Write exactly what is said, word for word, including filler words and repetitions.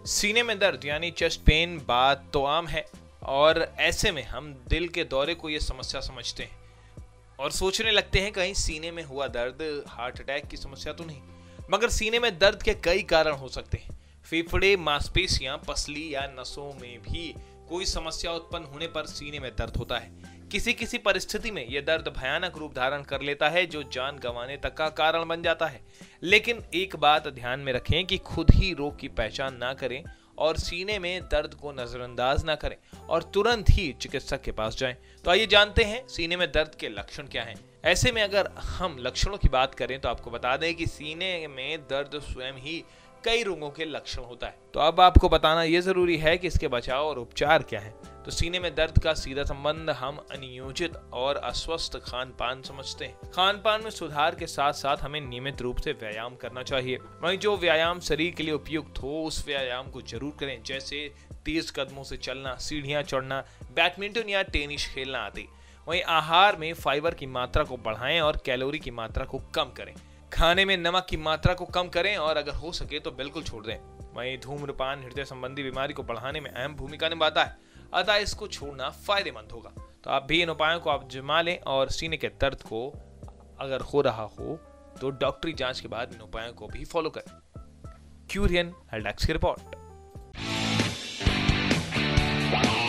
सीने में दर्द यानी चेस्ट पेन बात तो आम है और ऐसे में हम दिल के दौरे को ये समस्या समझते हैं और सोचने लगते हैं कहीं सीने में हुआ दर्द हार्ट अटैक की समस्या तो नहीं। मगर सीने में दर्द के कई कारण हो सकते हैं। फेफड़े, मांसपेशियां, पसली या नसों में भी कोई समस्या उत्पन्न होने पर सीने में दर्द होता है। किसी किसी परिस्थिति में यह दर्द भयानक रूप धारण कर लेता है जो जान गंवाने तक का कारण बन जाता है। लेकिन एक बात ध्यान में रखें कि खुद ही रोग की पहचान ना करें और सीने में दर्द को नजरअंदाज ना करें और तुरंत ही चिकित्सक के पास जाएं। तो आइए जानते हैं सीने में दर्द के लक्षण क्या हैं। ऐसे में अगर हम लक्षणों की बात करें तो आपको बता दें कि सीने में दर्द स्वयं ही कई रोगों के लक्षण होता है। तो अब आपको बताना यह जरूरी है कि इसके बचाव और उपचार क्या है। तो सीने में दर्द का सीधा संबंध हम अनियोजित और अस्वस्थ खान पान समझते हैं। खान पान में सुधार के साथ साथ हमें नियमित रूप से व्यायाम करना चाहिए। वहीं जो व्यायाम शरीर के लिए उपयुक्त हो उस व्यायाम को जरूर करें, जैसे तेज कदमों से चलना, सीढ़ियां चढ़ना, बैडमिंटन या टेनिस खेलना आदि। वहीं आहार में फाइबर की मात्रा को बढ़ाएं और कैलोरी की मात्रा को कम करें। खाने में नमक की मात्रा को कम करें और अगर हो सके तो बिल्कुल छोड़ दें। वहीं धूम्रपान हृदय संबंधी बीमारी को बढ़ाने में अहम भूमिका निभाता है, अतः इसको छोड़ना फायदेमंद होगा। तो आप भी इन उपायों को आप आजमा लें और सीने के दर्द को अगर हो रहा हो तो डॉक्टरी जांच के बाद इन उपायों को भी फॉलो करें। क्यूरियन हेल्थ डेस्क की रिपोर्ट।